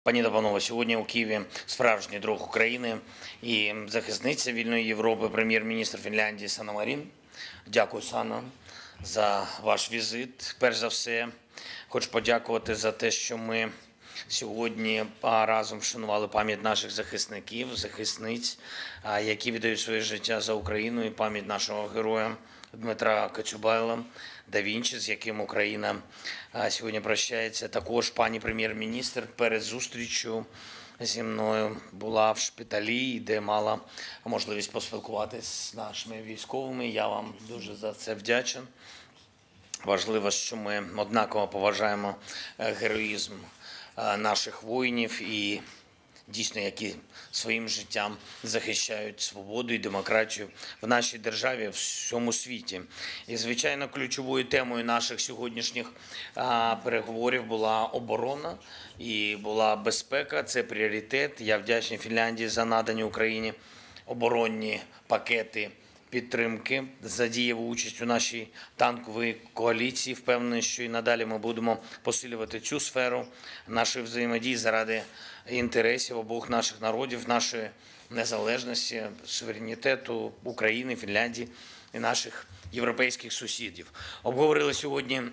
Пані та панове, сьогодні у Києві справжній друг України і захисниця вільної Європи, прем'єр-міністр Фінляндії Санна Марін. Дякую, Санна, за ваш візит. Перш за все, хочу подякувати за те, що ми сьогодні разом вшанували пам'ять наших захисників, захисниць, які віддають своє життя за Україну, і пам'ять нашого героя Дмитра Коцюбайла да Вінчі, з яким Україна сьогодні прощається. Також пані прем'єр-міністр перед зустрічю зі мною була в шпиталі, де мала можливість поспілкуватися з нашими військовими. Я вам дуже за це вдячен. Важливо, що ми однаково поважаємо героїзм наших воїнів і дійсно, які своїм життям захищають свободу і демократію в нашій державі, в всьому світі. І, звичайно, ключовою темою наших сьогоднішніх переговорів була оборона і була безпека. Це пріоритет. Я вдячний Фінляндії за надані Україні оборонні пакети підтримки, за дієву участь у нашій танковій коаліції. Впевнений, що і надалі ми будемо посилювати цю сферу нашої взаємодії заради інтересів обох наших народів, нашої незалежності, суверенітету України, Фінляндії і наших європейських сусідів. Обговорили сьогодні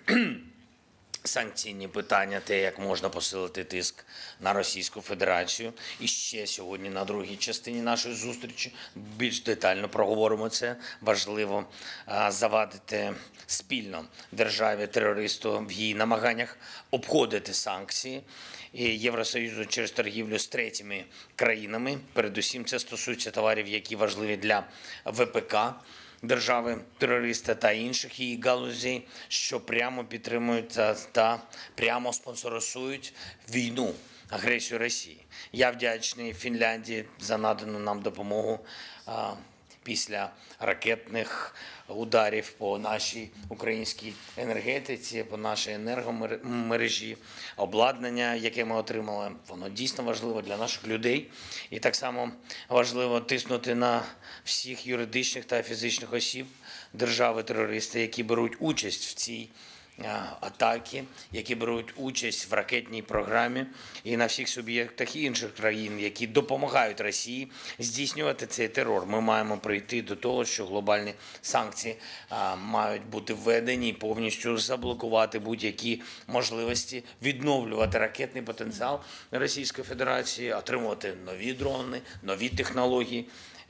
санкційні питання, те, як можна посилити тиск на Російську Федерацію. І ще сьогодні на другій частині нашої зустрічі більш детально проговоримо це. Важливо завадити спільно державі-терористу в її намаганнях обходити санкції Євросоюзу через торгівлю з третіми країнами. Передусім це стосується товарів, які важливі для ВПК держави-терориста та інших її галузей, що прямо підтримують та прямо спонсорують війну, агресію Росії. Я вдячний Фінляндії за надану нам допомогу після ракетних ударів по нашій українській енергетиці, по нашій енергомережі, обладнання, яке ми отримали, воно дійсно важливо для наших людей. І так само важливо тиснути на всіх юридичних та фізичних осіб держави-терористи, які беруть участь в цій атаки, які беруть участь в ракетній програмі, і на всіх суб'єктах інших країн, які допомагають Росії здійснювати цей терор. Ми маємо прийти до того, що глобальні санкції мають бути введені і повністю заблокувати будь-які можливості відновлювати ракетний потенціал Російської Федерації, отримувати нові дрони, нові технології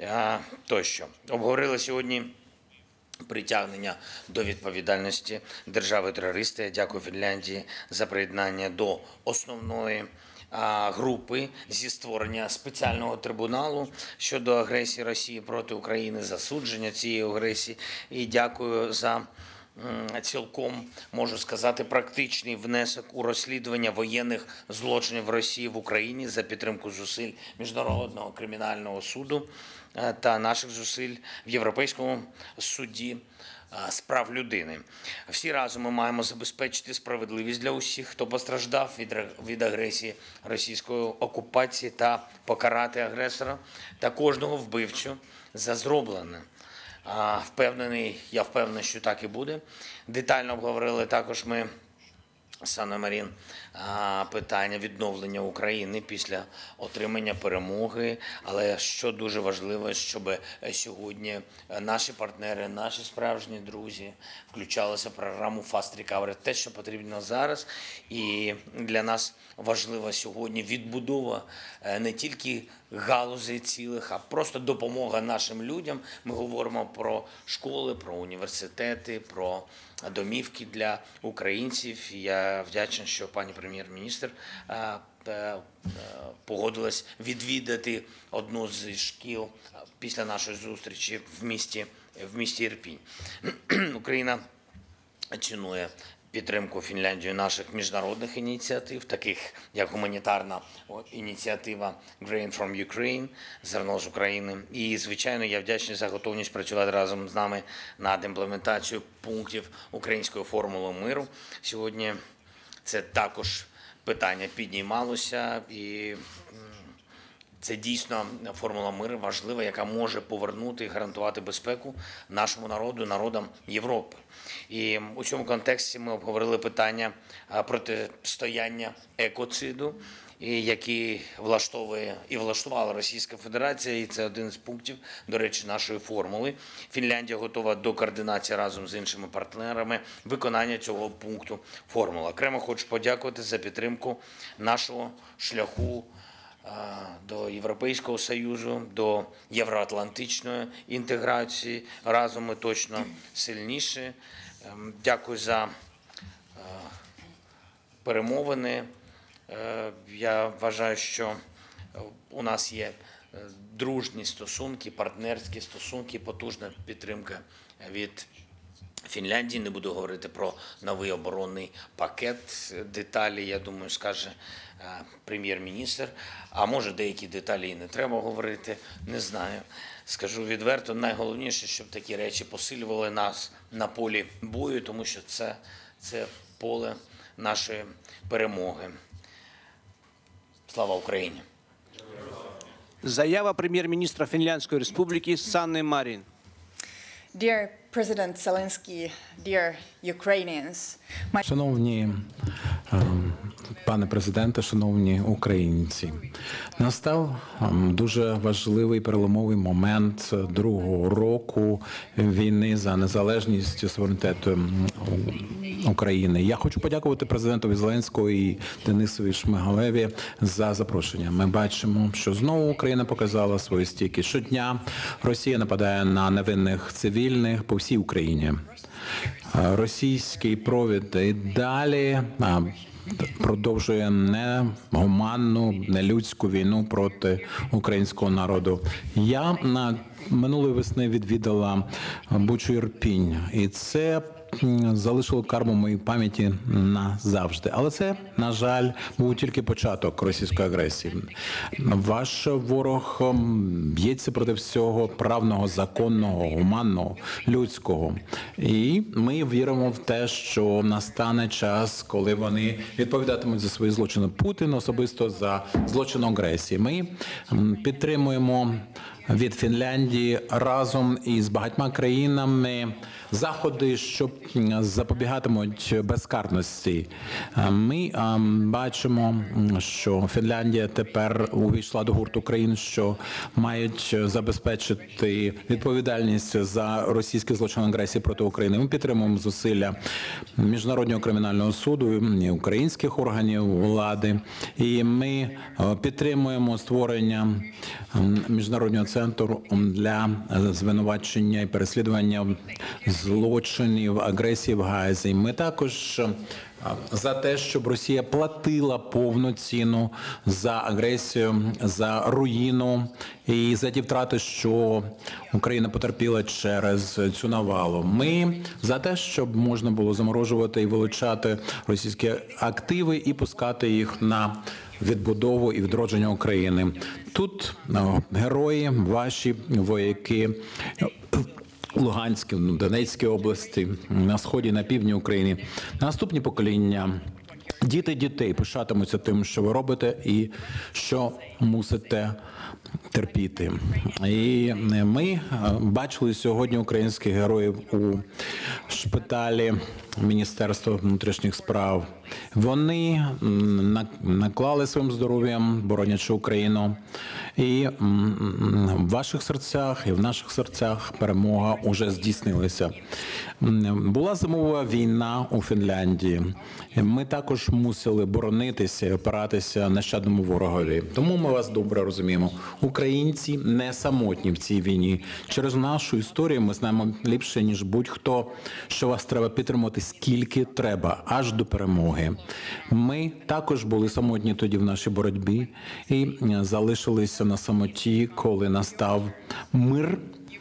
тощо. Обговорили сьогодні притягнення до відповідальності держави-терориста. Я дякую Фінляндії за приєднання до основної групи зі створення спеціального трибуналу щодо агресії Росії проти України, засудження цієї агресії. І дякую за цілком, можу сказати, практичний внесок у розслідування воєнних злочинів Росії в Україні за підтримку зусиль Міжнародного кримінального суду та наших зусиль в Європейському суді з прав людини. Всі разом ми маємо забезпечити справедливість для усіх, хто постраждав від агресії російської окупації, та покарати агресора та кожного вбивцю за зроблене. Я впевнений, що так і буде. Детально обговорили також ми з Санною Марін питання відновлення України після отримання перемоги. Але що дуже важливо, щоб сьогодні наші партнери, наші справжні друзі включалися в програму Fast Recovery. Те, що потрібно зараз. І для нас важлива сьогодні відбудова не тільки галузей цілих, а просто допомога нашим людям. Ми говоримо про школи, про університети, про домівки для українців. Я вдячний, що пані прем'єр-міністр погодилась відвідати одну з шкіл після нашої зустрічі в місті Ірпінь. Україна цінує підтримку Фінляндії наших міжнародних ініціатив, таких як гуманітарна ініціатива Grain from Ukraine, зерно з України. І, звичайно, я вдячний за готовність працювати разом з нами над імплементацією пунктів української формули миру. Сьогодні це також питання піднімалося, і це дійсно формула миру важлива, яка може повернути і гарантувати безпеку нашому народу, народам Європи. І у цьому контексті ми обговорили питання протистояння екоциду які влаштовує і влаштувала Російська Федерація, і це один з пунктів, до речі, нашої формули. Фінляндія готова до координації разом з іншими партнерами виконання цього пункту формули. Окремо хочу подякувати за підтримку нашого шляху до Європейського Союзу, до євроатлантичної інтеграції. Разом ми точно сильніші. Дякую за перемовини. Я вважаю, що у нас є дружні стосунки, партнерські стосунки, потужна підтримка від Фінляндії. Не буду говорити про новий оборонний пакет. Деталі, я думаю, скаже прем'єр-міністр. А може, деякі деталі і не треба говорити, не знаю. Скажу відверто, найголовніше, щоб такі речі посилювали нас на полі бою, тому що це поле нашої перемоги. Слава Україні! Заява прем'єр-міністра Фінляндської Республіки Санни Марін. Dear President Zelensky, dear Ukrainians, Шановні пане президенте, шановні українці, настав дуже важливий переломовий момент другого року війни за незалежність і суверенітет України. Я хочу подякувати президентові Зеленському і Денисові Шмигалеві за запрошення. Ми бачимо, що знову Україна показала свою стійкість. Щодня Росія нападає на невинних цивільних по всій Україні. Російський провід і далі продовжує негуманну, нелюдську війну проти українського народу. Я минулої весни відвідала Бучу і Ірпінь, і це залишило карму в моїй пам'яті назавжди. Але це, на жаль, був тільки початок російської агресії. Ваш ворог б'ється проти всього правного, законного, гуманного, людського. І ми віримо в те, що настане час, коли вони відповідатимуть за свої злочини. Путін особисто за злочин агресії. Ми підтримуємо від Фінляндії разом із багатьма країнами заходи, що запобігатимуть безкарності. Ми бачимо, що Фінляндія тепер увійшла до гурту країн, що мають забезпечити відповідальність за російські злочини агресії проти України. Ми підтримуємо зусилля Міжнародного кримінального суду і українських органів влади. І ми підтримуємо створення Міжнародного центру для звинувачення і переслідування злочинів, агресії в Гаазі. Ми також за те, щоб Росія платила повну ціну за агресію, за руїну і за ті втрати, що Україна потерпіла через цю навалу. Ми за те, щоб можна було заморожувати і вилучати російські активи і пускати їх на відбудову і відродження України. Тут герої, ваші вояки Луганській, Донецькій області, на сході, на півдні України. Наступні покоління, діти дітей пишатимуться тим, що ви робите і що мусите терпіти. І ми бачили сьогодні українських героїв у шпиталі Міністерства внутрішніх справ. Вони наклали своїм здоров'ям, боронячи Україну. І в ваших серцях, і в наших серцях перемога уже здійснилася. Була зимова війна у Фінляндії. Ми також мусили боронитися і опиратися нещадному ворогові. Тому ми вас добре розуміємо. Українці не самотні в цій війні. Через нашу історію ми знаємо ліпше, ніж будь-хто, що вас треба підтримувати скільки треба, аж до перемоги. Ми також були самотні тоді в нашій боротьбі і залишилися на самоті, коли настав мир.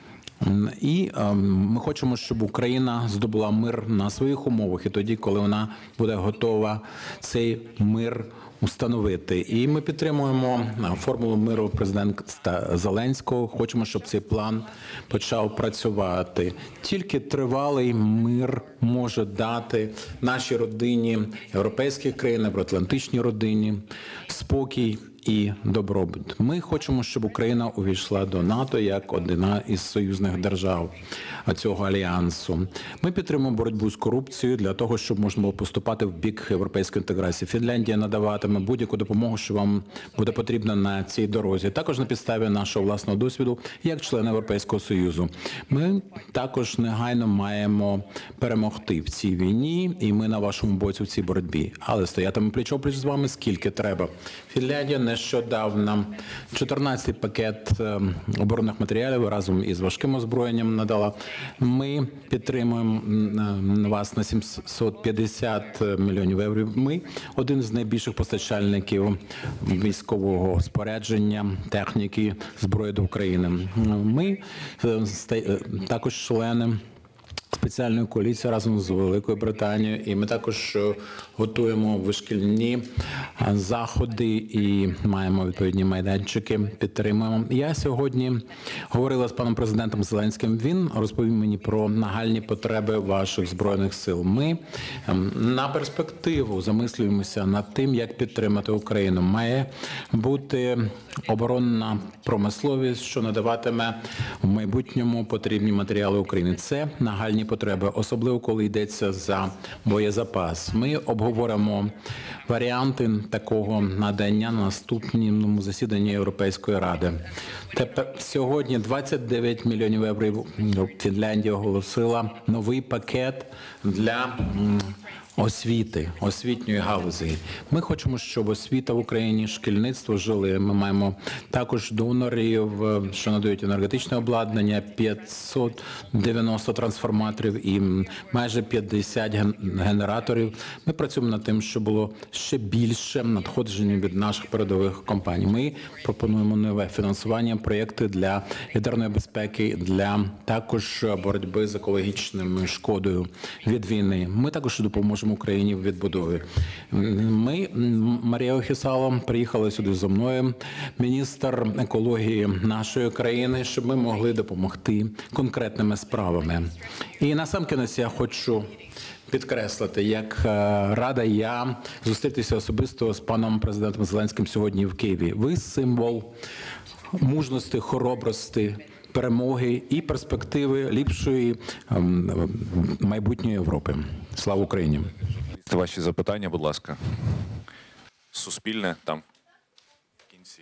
І ми хочемо, щоб Україна здобула мир на своїх умовах, і тоді, коли вона буде готова цей мир установити. І ми підтримуємо формулу миру президента Зеленського. Хочемо, щоб цей план почав працювати. Тільки тривалий мир може дати нашій родині, європейських країн, євроатлантичній родині спокій і добробут. Ми хочемо, щоб Україна увійшла до НАТО як одна із союзних держав цього альянсу. Ми підтримуємо боротьбу з корупцією для того, щоб можна було поступати в бік європейської інтеграції. Фінляндія надаватиме будь-яку допомогу, що вам буде потрібна на цій дорозі. Також на підставі нашого власного досвіду, як члени Європейського Союзу. Ми також негайно маємо перемогти в цій війні, і ми на вашому боці в цій боротьбі. Але стоятиме пліч-опліч з вами скільки треба. Фінляндія нещодавно 14-й пакет оборонних матеріалів разом із важким озброєнням надала. Ми підтримуємо вас на 750 мільйонів євро. Ми один з найбільших постачальників військового спорядження, техніки, зброї до України. Ми також члени спеціальної коаліції разом з Великою Британією, і ми також готуємо вишкільні заходи і маємо відповідні майданчики, підтримуємо. Я сьогодні говорила з паном президентом Зеленським. Він розповів мені про нагальні потреби ваших Збройних сил. Ми на перспективу замислюємося над тим, як підтримати Україну. Має бути оборонна промисловість, що надаватиме в майбутньому потрібні матеріали України. Це нагальні потреби, особливо коли йдеться за боєзапас. Ми обговоримо варіанти такого надання на наступному засіданні Європейської ради. Тепер сьогодні 29 мільйонів євро Фінляндія оголосила новий пакет для освіти, освітньої галузі. Ми хочемо, щоб освіта в Україні, шкільництво жили. Ми маємо також донорів, що надають енергетичне обладнання, 590 трансформаторів і майже 50 генераторів. Ми працюємо над тим, щоб було ще більше надходжень від наших передових компаній. Ми пропонуємо нове фінансування, проєкти для ядерної безпеки, для також боротьби з екологічною шкодою від війни. Ми також допоможемо Україні в відбудові. Ми, Марія Охісало, приїхали сюди зі мною, міністр екології нашої країни, щоб ми могли допомогти конкретними справами. І насамкінець я хочу підкреслити, як рада я зустрітися особисто з паном президентом Зеленським сьогодні в Києві. Ви символ мужності, хоробрості, перемоги і перспективи ліпшої майбутньої Європи. Слава Україні! Ваші запитання, будь ласка. Суспільне там в кінці.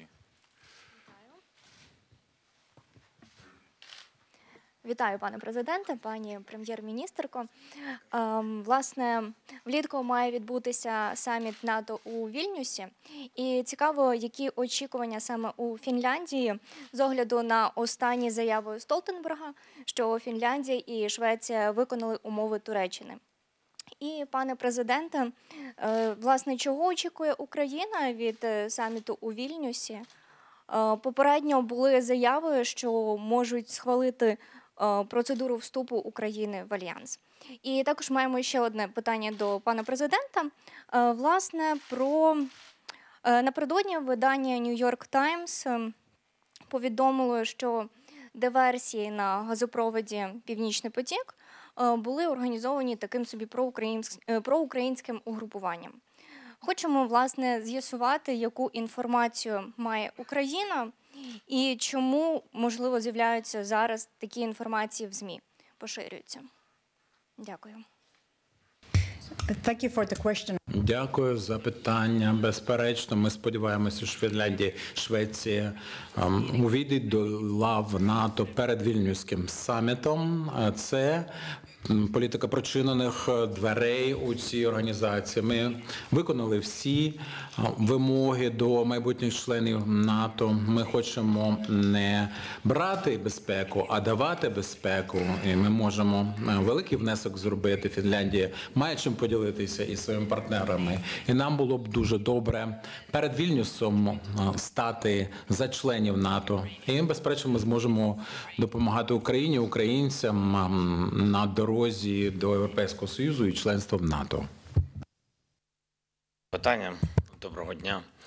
Вітаю, пане президенте, пані прем'єр-міністерко. Власне, влітку має відбутися саміт НАТО у Вільнюсі. І цікаво, які очікування саме у Фінляндії з огляду на останні заяви Столтенберга, що Фінляндія і Швеція виконали умови Туреччини. І, пане президенте, власне, чого очікує Україна від саміту у Вільнюсі? Попередньо були заяви, що можуть схвалити процедуру вступу України в Альянс. І також маємо ще одне питання до пана президента. Власне, напередодні видання New York Times повідомило, що диверсії на газопроводі «Північний потік» були організовані таким собі проукраїнським угрупуванням. Хочемо, власне, з'ясувати, яку інформацію має Україна і чому, можливо, з'являються зараз такі інформації в ЗМІ, поширюються. Дякую. Thank you for the question. Дякую за питання. Безперечно, ми сподіваємося, що Фінляндія, Швеція увійдуть до лав НАТО перед Вільнюським самітом. Це політика прочинених дверей у цій організації. Ми виконали всі вимоги до майбутніх членів НАТО. Ми хочемо не брати безпеку, а давати безпеку. І ми можемо великий внесок зробити. Фінляндія має чим поділитися із своїми партнерами. І нам було б дуже добре перед Вільнюсом стати за членів НАТО. І, безперечно, ми зможемо допомагати Україні, українцям на дорозі до Європейського Союзу і членства в НАТО. Питання. Доброго дня.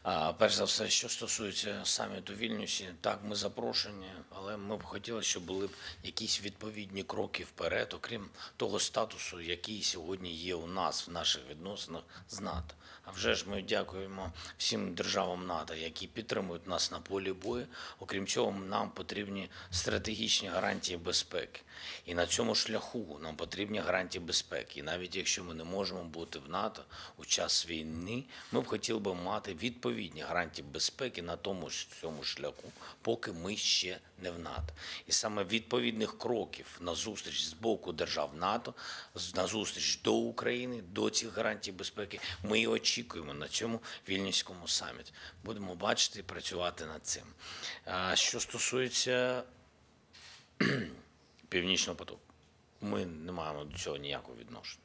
Перш за все, що стосується саміту у Вільнюсі, так, ми запрошені, але ми б хотіли, щоб були б якісь відповідні кроки вперед, окрім того статусу, який сьогодні є у нас в наших відносинах з НАТО. А вже ж ми дякуємо всім державам НАТО, які підтримують нас на полі бою. Окрім цього, нам потрібні стратегічні гарантії безпеки. І на цьому шляху нам потрібні гарантії безпеки. І навіть якщо ми не можемо бути в НАТО у час війни, ми б хотіли би мати відповідні гарантії безпеки на цьому шляху, поки ми ще не в НАТО. І саме відповідних кроків на зустріч з боку держав НАТО, на зустріч до України, до цих гарантій безпеки, ми і очікуємо на цьому Вільнюському саміті. Будемо бачити і працювати над цим. Що стосується Північного потоку, ми не маємо до цього ніякого відношення.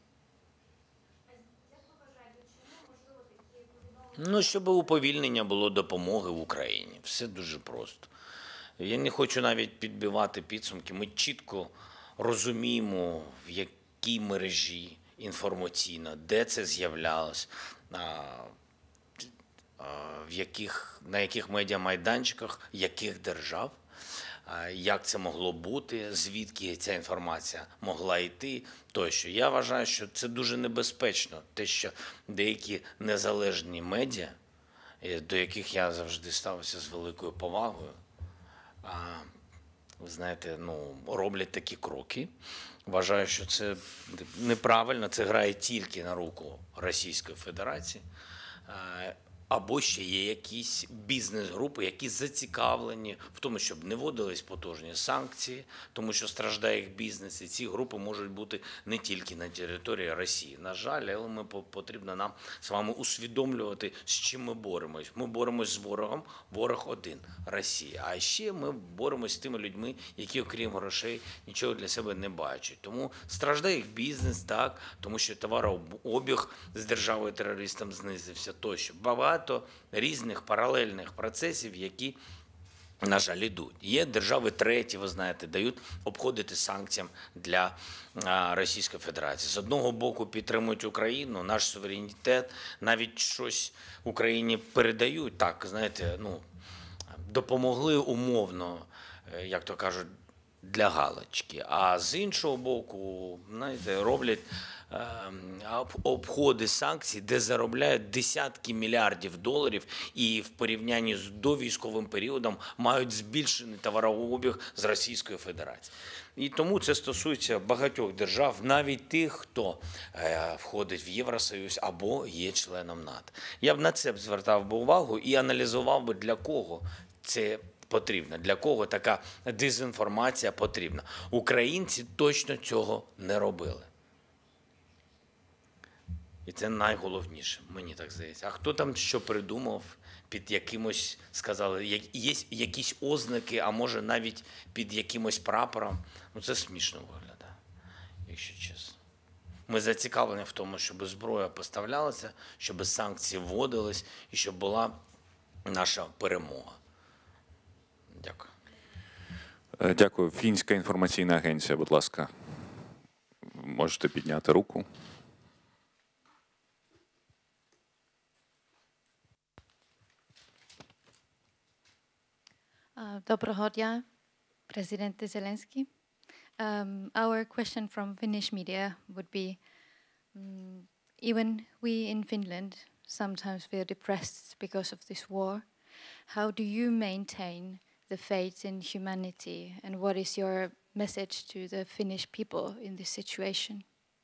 Ну, щоб уповільнення було допомоги в Україні. Все дуже просто. Я не хочу навіть підбивати підсумки. Ми чітко розуміємо, в якій мережі інформаційно, де це з'являлось, на яких медіамайданчиках, яких держав, як це могло бути, звідки ця інформація могла йти, тощо. Я вважаю, що це дуже небезпечно, те, що деякі незалежні медіа, до яких я завжди ставився з великою повагою, ви знаєте, роблять такі кроки. Вважаю, що це неправильно, це грає тільки на руку Російської Федерації. Або ще є якісь бізнес-групи, які зацікавлені в тому, щоб не вводились потужні санкції, тому що страждає їх бізнес, і ці групи можуть бути не тільки на території Росії. На жаль, але потрібно нам з вами усвідомлювати, з чим ми боремось. Ми боремось з ворогом, ворог один – Росія. А ще ми боремось з тими людьми, які, окрім грошей, нічого для себе не бачать. Тому страждає їх бізнес, так, тому що товарообіг з державою-терористом знизився тощо. Багато різних паралельних процесів, які, на жаль, йдуть. Є держави треті, ви знаєте, дають обходити санкціям для Російської Федерації. З одного боку підтримують Україну, наш суверенітет, навіть щось Україні передають, так, знаєте, допомогли умовно, як то кажуть, для галочки. А з іншого боку, знаєте, роблять обходи санкцій, де заробляють десятки мільярдів доларів і в порівнянні з довійськовим періодом мають збільшений товарообіг з Російської Федерації. І тому це стосується багатьох держав, навіть тих, хто входить в Євросоюз або є членом НАТО. Я б на це звертав би увагу і аналізував би, для кого це потрібно, для кого така дезінформація потрібна. Українці точно цього не робили. І це найголовніше, мені так здається. А хто там що придумав, під якимось, сказали, є якісь ознаки, а може навіть під якимось прапором, це смішно виглядає, якщо чесно. Ми зацікавлені в тому, щоб зброя поставлялася, щоб санкції вводились і щоб була наша перемога. Дякую. Дякую. Фінська інформаційна агенція, будь ласка. Можете підняти руку. Доброго дня, Президенте Зеленський. Our question from Finnish media would be, even we in Finland sometimes feel depressed because of this war. How do you maintain the faith in humanity, and what is your message to the Finnish people in this situation?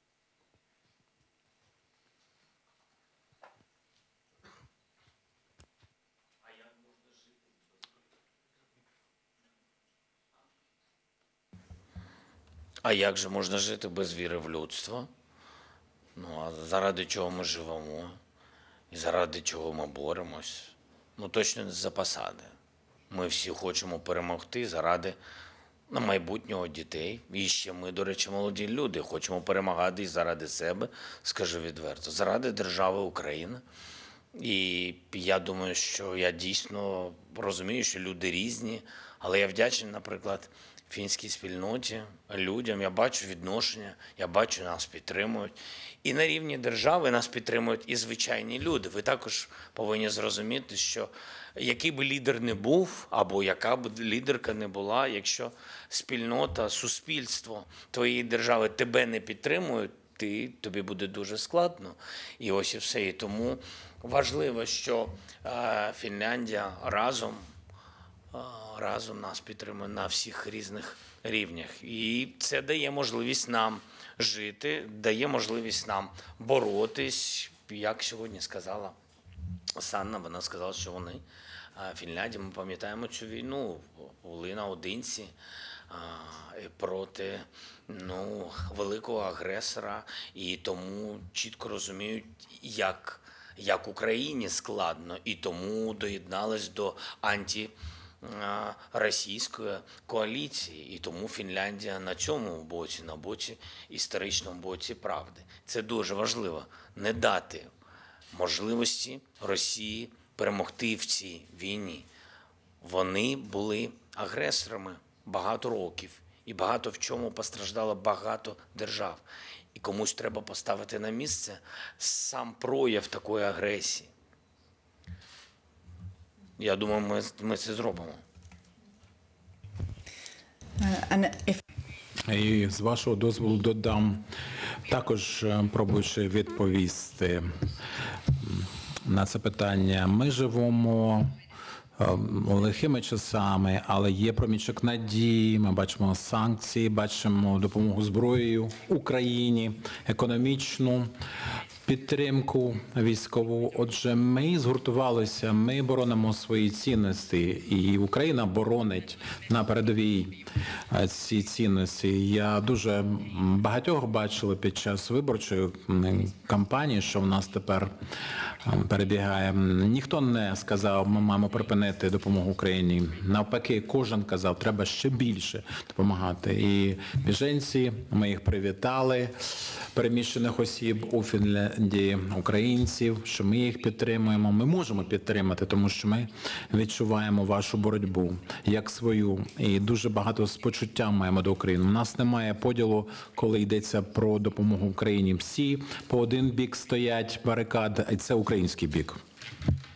А як же можна жити без віри в людство? А заради чого ми живемо? І заради чого ми боремось? Точно не за посади. Ми всі хочемо перемогти заради майбутнього дітей. І ще ми, до речі, молоді люди, хочемо перемагати і заради себе, скажу відверто, заради держави Україна. І я думаю, що я дійсно розумію, що люди різні, але я вдячний, наприклад, фінській спільноті, людям. Я бачу відношення, я бачу, нас підтримують. І на рівні держави нас підтримують і звичайні люди. Ви також повинні зрозуміти, що який би лідер не був, або яка б лідерка не була, якщо спільнота, суспільство твоєї держави тебе не підтримують, тобі буде дуже складно. І ось і все. І тому важливо, що Фінляндія разом нас підтримує на всіх різних рівнях. І це дає можливість нам жити, дає можливість нам боротись, як сьогодні сказала Санна, вона сказала, що вони, Фінляндія, ми пам'ятаємо цю війну, були наодинці проти великого агресора, і тому чітко розуміють, як Україні складно, і тому доєднались до антиросійської коаліції. І тому Фінляндія на цьому боці, на боці, історичному боці правди. Це дуже важливо. Не дати можливості Росії перемогти в цій війні. Вони були агресорами багато років, і багато в чому постраждало багато держав. І комусь треба поставити на місце сам прояв такої агресії. Я думаю, ми це зробимо. And if І з вашого дозволу додам, також пробуючи відповісти на це питання. Ми живемо лихими часами, але є проміжок надії, ми бачимо санкції, бачимо допомогу зброєю Україні, економічну підтримку військову. Отже, ми згуртувалися, ми боронимо свої цінності, і Україна боронить на передовій ці цінності. Я дуже багатьох бачили під час виборчої кампанії, що в нас тепер перебігає. Ніхто не сказав, ми маємо припинити допомогу Україні. Навпаки, кожен казав, треба ще більше допомагати. І біженці, ми їх привітали, переміщених осіб у Фінляндії, українців, що ми їх підтримуємо. Ми можемо підтримати, тому що ми відчуваємо вашу боротьбу як свою. І дуже багато з почуттям маємо до України. У нас немає поділу, коли йдеться про допомогу Україні. Всі по один бік стоять барикад, і це український бік.